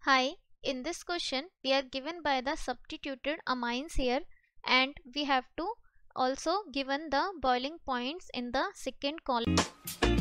Hi, in this question we are given by the substituted amines here, and we have to also given the boiling points in the second column.